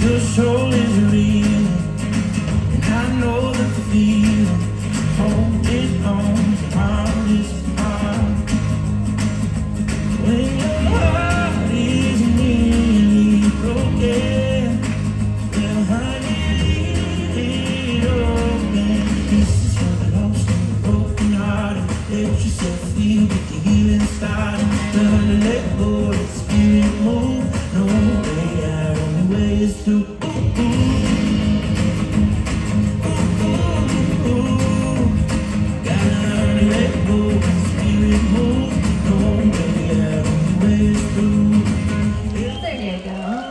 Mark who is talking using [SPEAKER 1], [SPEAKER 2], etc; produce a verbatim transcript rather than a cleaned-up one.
[SPEAKER 1] Your soul is real, and I know the feeling. Holding on to hardest part. When your heart is nearly broken, well, honey, leave it open. This is for the lost and the broken hearted. Let yourself feel what the healing started. Learn to let go, let the spirit move. No way out, only way is through.
[SPEAKER 2] There you go.